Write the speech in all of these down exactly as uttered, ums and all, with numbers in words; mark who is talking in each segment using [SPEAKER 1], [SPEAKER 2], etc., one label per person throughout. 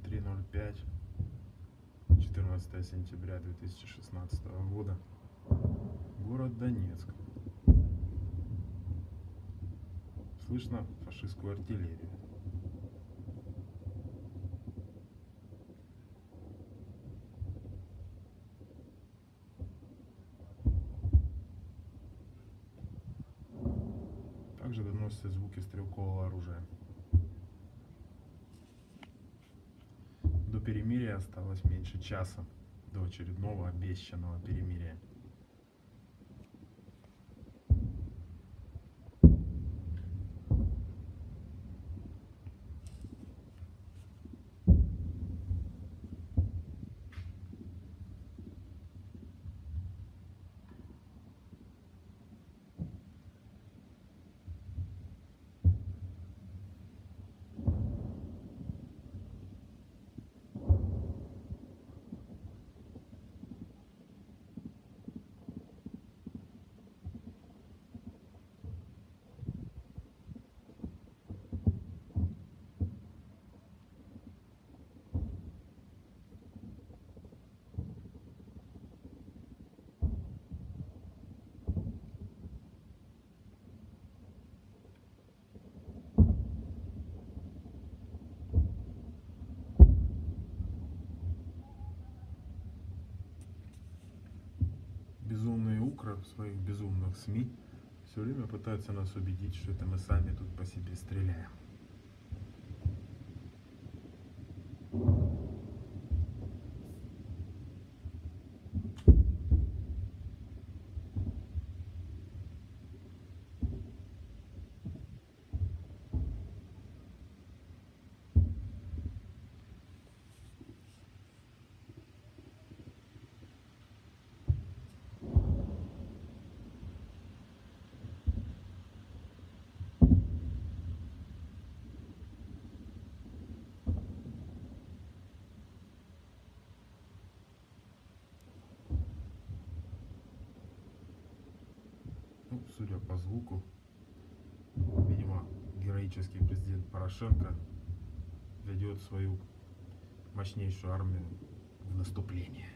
[SPEAKER 1] три ноль пять, четырнадцатое сентября две тысячи шестнадцатого года, город Донецк. Слышно фашистскую артиллерию. Также доносятся звуки стрелкового оружия. До перемирия осталось меньше часа, до очередного обещанного перемирия. Безумные укры в своих безумных СМИ все время пытаются нас убедить, что это мы сами тут по себе стреляем. Ну, судя по звуку, видимо, героический президент Порошенко ведет свою мощнейшую армию в наступление.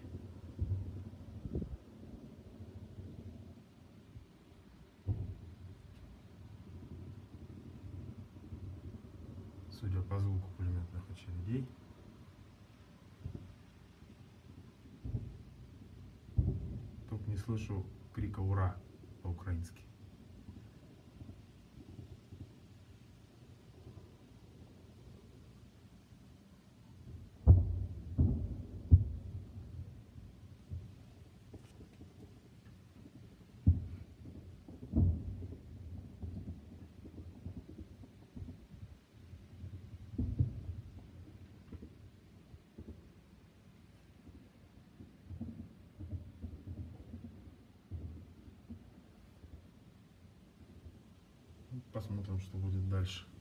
[SPEAKER 1] Судя по звуку пулеметных очередей, только не слышу крика «Ура!» по-украински. Посмотрим, что будет дальше.